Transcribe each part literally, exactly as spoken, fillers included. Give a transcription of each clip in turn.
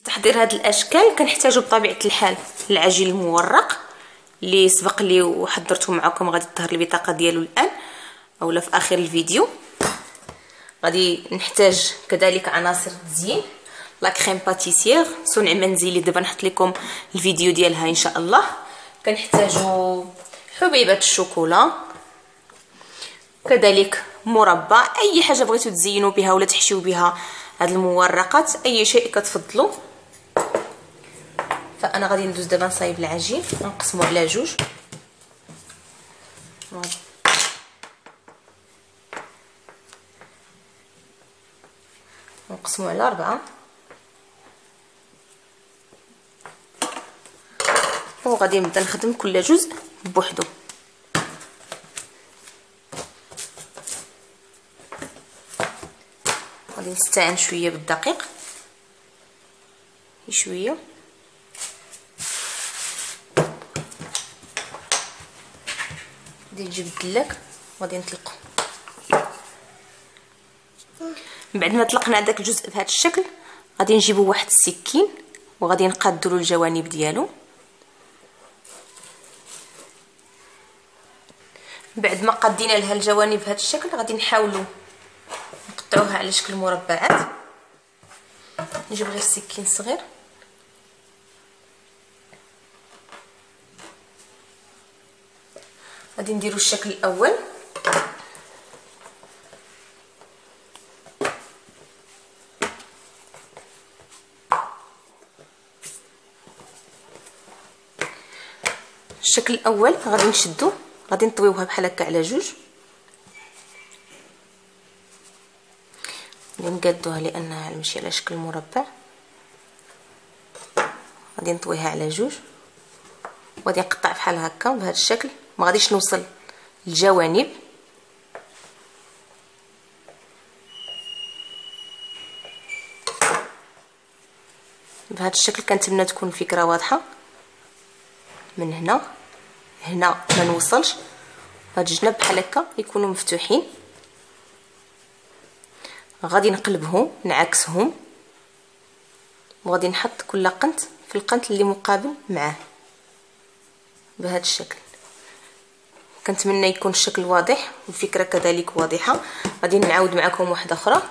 تحضير هاد الاشكال كنحتاجو بطبيعه الحال العجين المورق اللي سبق لي وحضرته معكم، غادي تظهر البطاقه ديالو الان اولا في اخر الفيديو. غادي نحتاج كذلك عناصر التزيين، لا كريم باتيسير صنع منزلي، دابا نحط لكم الفيديو ديالها ان شاء الله. كنحتاجو حبيبات الشوكولا، كذلك مربى، اي حاجه بغيتو تزينوا بها ولا تحشيو بها هاد المورقات، اي شيء كتفضلوا. فانا غادي ندوز دابا نصايب العجين، نقسمو على جوج، نقسمو على أربعة، وغادي نبدا نخدم كل جزء بوحدو. غادي نستعن شويه بالدقيق، شويه غادي نجيب الدلاك وغادي نطلقو. بعد ما طلقنا داك الجزء بهذا الشكل غادي نجيبو واحد السكين وغادي نقادو له الجوانب ديالو. بعد ما قادينا لها الجوانب بهذا الشكل غادي نحاولوا نقطعوها على شكل مربعات. نجيب غير السكين صغير غادي نديرو الشكل الاول، الشكل الاول غادي نشدو، غادي نطويوها بحال هكا على جوج، غادي نقادوها لانها ماشي على شكل مربع، غادي نطويها على جوج وغادي نقطع بحال هكا بهذا الشكل. ما غاديش نوصل للجوانب، بهذا الشكل كنتمنى تكون الفكره واضحه. من هنا هنا ما نوصلش، هاد الجناب بحال هكا يكونوا مفتوحين، غادي نقلبهم نعكسهم وغادي نحط كل قنت في القنت اللي مقابل معاه بهذا الشكل. كنتمنى يكون الشكل واضح والفكره كذلك واضحه. غادي نعاود معكم واحده اخرى،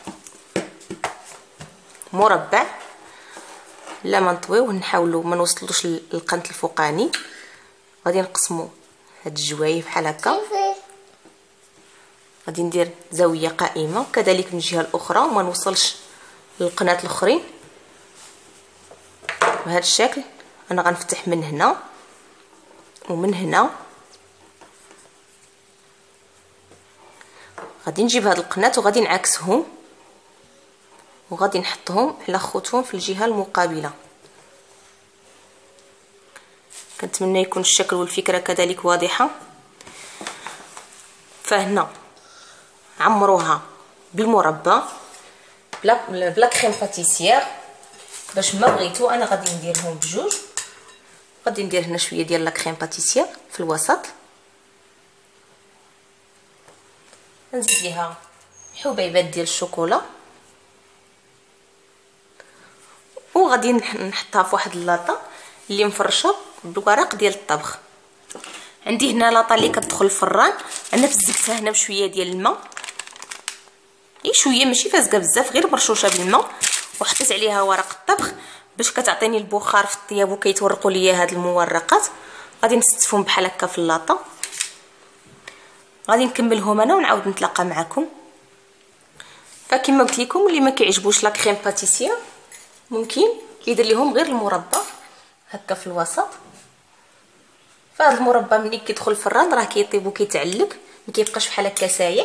مربع لا ما نطويوه، نحاولوا ما نوصلوش للقنت الفوقاني. غادي نقسموا هاد الجوايب بحال هكا، غادي ندير زاويه قائمه كذلك من الجهه الاخرى وما نوصلش للقنات الاخرين بهذا الشكل. انا غنفتح من هنا ومن هنا، غادي نجيب هاد القنات وغادي نعكسهم وغادي نحطهم على خوتهم في الجهه المقابله. كنتمنى يكون الشكل والفكره كذلك واضحه. فهنا عمروها بالمربى بلا بلا كريم باتيسير باش ما بغيتو. انا غادي نديرهم بجوج، غادي ندير هنا شويه ديال لا كريم باتيسير في الوسط، نزيد ليها حبيبات ديال الشوكولا وغادي نحطها في واحد اللاطه اللي مفرشه بالورق ديال الطبخ. عندي هنا لاطه اللي كتدخل الفران، انا فزقتها هنا بشويه ديال الماء، اي شويه ماشي فازقه بزاف، غير مرشوشه بالماء، وحطيت عليها ورق الطبخ باش كتعطيني البخار في الطياب وكيتورقوا ليا هاد المورقات. غادي نستفهم بحال هكا في اللاطه. غادي نكملهم انا ونعاود نتلاقى معكم. فكما قلت لكم اللي ما كيعجبوش لا كريم باتيسير ممكن يدير لهم غير المربى هكا في الوسط. فهاد المربى ملي كيدخل الفران راه كيطيب وكيتعلق، ما كيبقاش بحال هكا سايح.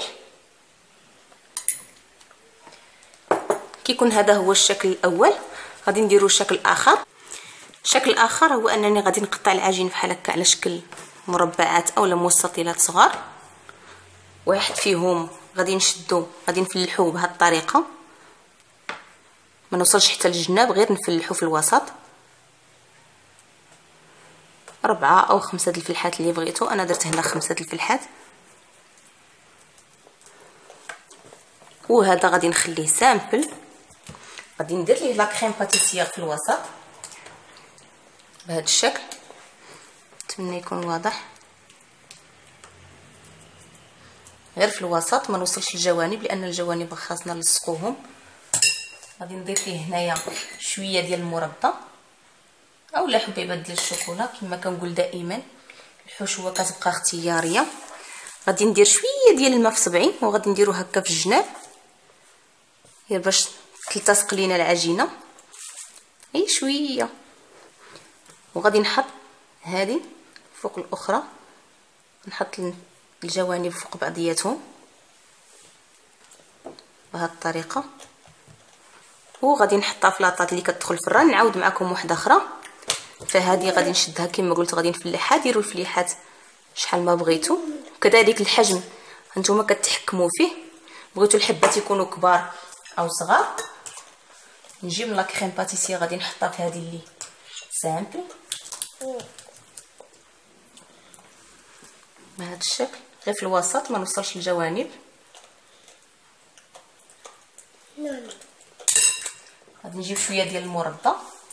كيكون هذا هو الشكل الاول. غادي نديرو الشكل الاخر. الشكل الاخر هو انني غادي نقطع العجين بحال هكا على شكل مربعات اولا مستطيلات صغار، واحد فيهم غادي نشدو غادي نفلحوه بهذه الطريقه، ما نوصلش حتى للجناب، غير نفلحو في الوسط. أربعة أو خمسة د الفلحات اللي بغيتو، أنا درت هنا خمسة د الفلحات. وهذا غادي نخليه سامبل غادي ندير ليه لا كريم باتيسيير في الوسط بهذا الشكل. نتمنى يكون واضح، غير في الوسط ما نوصلش للجوانب لان الجوانب خاصنا نلصقوهم. غادي نضيف ليه هنايا شويه ديال المربى اولا حبيبات ديال الشوكولا. كما كنقول دائما الحشوه كتبقى اختياريه. غادي ندير شويه ديال الماء في صبعي وغادي نديرو هكا في الجناب غير باش تلتصق لينا العجينه، اي شويه. وغادي نحط هذه فوق الاخرى، نحط الجوانب فوق بعضياتهم بهذه الطريقه. وغادي نحطها في لاطات اللي كتدخل في الران. نعاود معكم واحده اخرى. فهذه غادي نشدها كما قلت، غادي نفلحها. ديروا الفليحات شحال ما بغيتوا، كذلك الحجم هانتوما كتحكموا فيه، بغيتوا الحبات يكونوا كبار او صغار. نجيب لا كريم باتيسير غادي نحطها في هذه اللي سامبل بهذا الشكل، غير في الوسط ما نوصلش للجوانب. غادي نجيب شويه ديال المربى،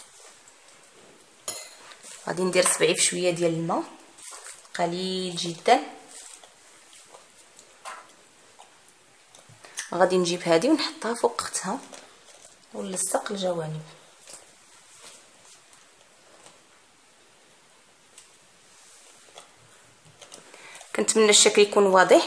غادي ندير صبعي في شويه ديال الماء قليل جدا. غادي نجيب هذه ونحطها فوق اختها ونلصق الجوانب. كنتمنى الشكل يكون واضح.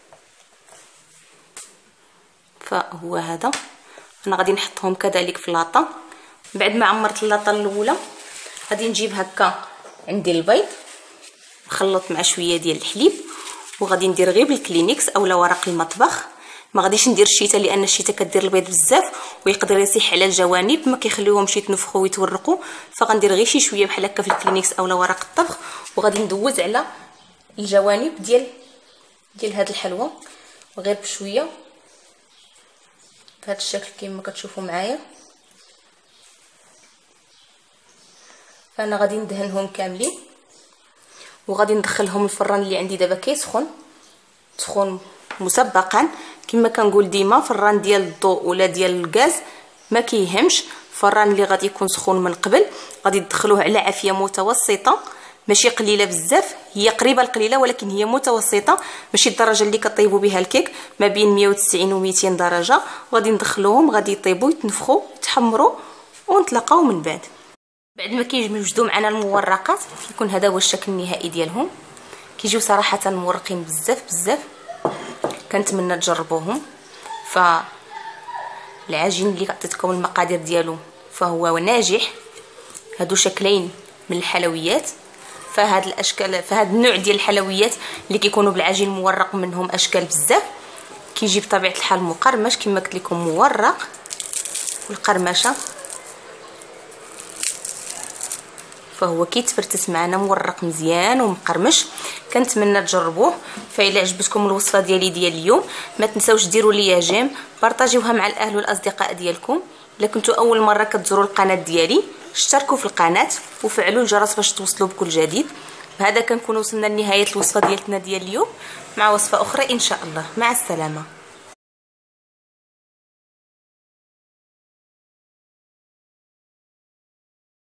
فهو هذا. انا غادي نحطهم كذلك في لاطه. بعد ما عمرت اللاطه الاولى غادي نجيب هكا عندي البيض نخلط مع شويه ديال الحليب، وغادي ندير غير بالكلينكس اولا ورق المطبخ. ما غاديش ندير الشيته لان الشيته كدير البيض بزاف ويقدر يصيح على الجوانب، ما كيخليوهمش يتنفخوا ويتورقوا. فغندير غير شي شويه بحال هكا في الكلينكس اولا ورق الطبخ، وغادي ندوز على الجوانب ديال ديال هاد الحلوى وغير بشويه بهذا الشكل كما كتشوفوا معايا. فانا غادي ندهنهم كاملين وغادي ندخلهم الفران اللي عندي دابا كيسخن سخون مسبقا. كما كنقول ديما فران ديال الضوء ولا ديال الغاز ما كيهمش، الفران اللي غادي يكون سخون من قبل غادي تدخلوه على عافيه متوسطه، ماشي قليله بزاف، هي قريبه القليله ولكن هي متوسطه، ماشي الدرجه اللي كطيبوا بها الكيك، ما بين مية وتسعين و ميتين درجه. غادي ندخلوهم غادي يطيبوا يتنفخوا يتحمروا ونتلاقاو من بعد. بعد ما كيوجدوا معنا المورقات كيكون هذا هو الشكل النهائي ديالهم. كيجيو صراحه مورقين بزاف بزاف، كنتمنى تجربوهم. فالعجين اللي عطيتكم المقادير ديالو فهو ناجح. هادو شكلين من الحلويات. فهاد الاشكال فهاد النوع ديال الحلويات اللي كيكونوا بالعجين مورق منهم اشكال بزاف. كيجي بطبيعه الحال مقرمش كما قلت لكم مورق، والقرمشه فهو كيتفرتس معنا مورق مزيان ومقرمش. كنتمنى تجربوه. فإلا عجبتكم الوصفه ديالي ديال اليوم ما تنساوش ديروا ليا جيم، بارطاجيوها مع الاهل والاصدقاء ديالكم. الا كنتوا اول مره كتزوروا القناه ديالي اشتركوا في القناه وفعلوا الجرس باش توصلوا بكل جديد. بهذا كنكون وصلنا لنهايه الوصفه ديالتنا ديال اليوم، مع وصفه اخرى ان شاء الله. مع السلامه.